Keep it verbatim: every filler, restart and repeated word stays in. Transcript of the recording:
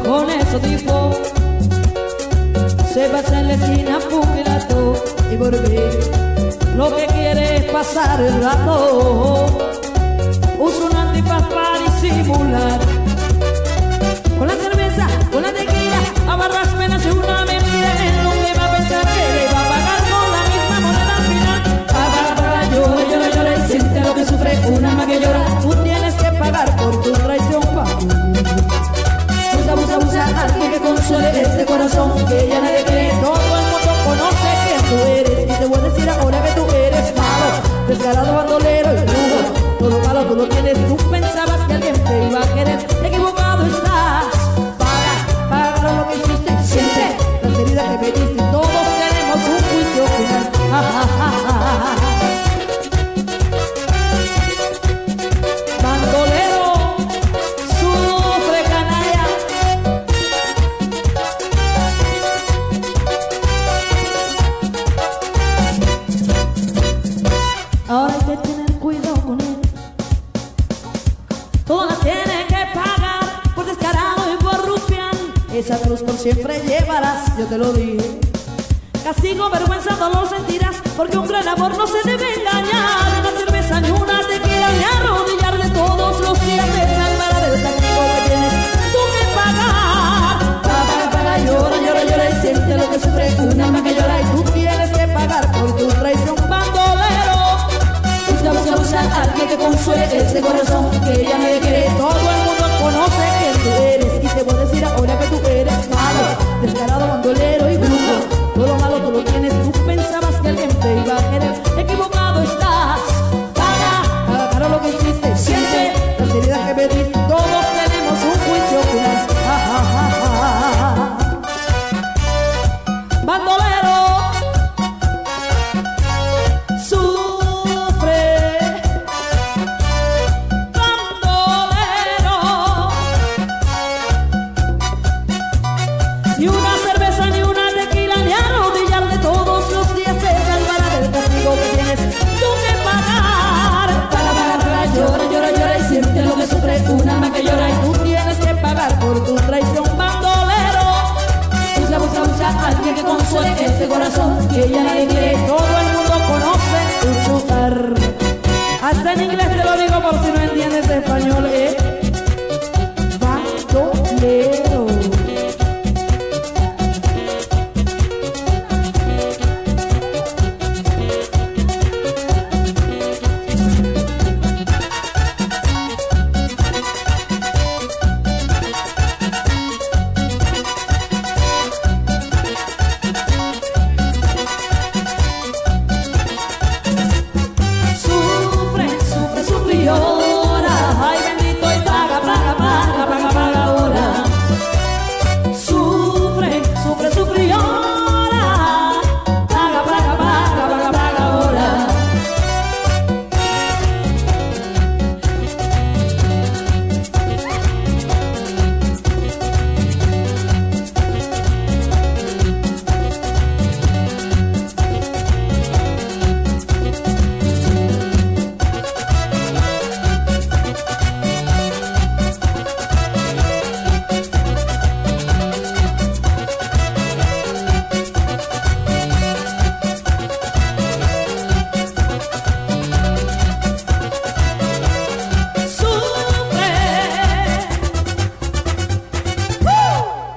con ese tipo. Se pasa en la esquina pugilato y por mí lo que quiere es pasar el rato. Uso un antifaz para disimular. Con la cerveza, con la tequila, amarras penas y una mentira. En lo que va a pensar que le va a pagar con la misma moneda al final. Paga, paga, llora, llora, llora y siente lo que sufre un alma que llora. Tú tienes que pagar por tu traición, pa. Busca, busca, busca a alguien que consuele este corazón que ya nadie cree. Todo el mundo conoce quién tú eres y te voy a decir ahora que tú eres malo, descarado, bandolero y brujo. Todo malo tú lo tienes, tú pensabas que alguien te iba a querer. Equivocado estás. Paga, paga lo que hiciste, siente las heridas que me diste. Todos tenemos un juicio final. Ja, ja, ja, ja. Bandolero, sufre, canalla. Ahora hay que tener cuidado con él. Todo la tiene que pagar por descarado y por rufián. Esa cruz por siempre llevarás, yo te lo dije. Castigo, vergüenza, dolor sentirás, porque un gran amor no se debe engañar. Ni una cerveza ni una tequila, ni arrodillar de todos los días te salvará del castigo que tienes tú que pagar. Paga, paga, llora, llora, llora y siente lo que sufre un alma que llora. Y tú tienes que pagar por tu traición, bandolero. Busca, busca, busca a alguien que consuele este corazón que ya nadie quiere. Todo el mundo conoce quién tú eres y te voy a decir ahora que tú eres malo, descarado, bandolero y brujo. Todo lo malo tú lo tienes, tú pensabas que alguien te iba a querer. Equivocado estás. Paga, paga caro lo que hiciste, siente las heridas que me diste. Todos tenemos un juicio final. Ja, ja, ja, ja. Bandolero, sufre. Bandolero, ni una cerveza ni una tequila, ni arrodillar de todos los días te salvará del castigo que tienes tú que pagar. Paga, paga, paga, llora, llora, llora y siente lo que sufre un alma que llora. Y tú tienes que pagar por tu traición, bandolero. Busca, busca, busca a alguien que consuele este corazón que ya nadie quiere. Todo el mundo conoce tu chutar. Hasta en inglés te lo digo por si no entiendes español.